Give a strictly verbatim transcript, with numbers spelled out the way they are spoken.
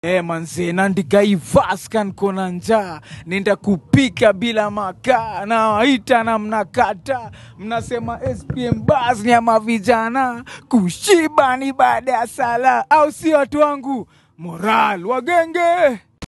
Eh manze, nandika ivas kan kona njaa, nenda kupika bila makaa, na waita na mnakata, mnasema S P M buzz ni ya mavijana, kushiba ni baada ya sala, au si watu wangu, moral wagenge.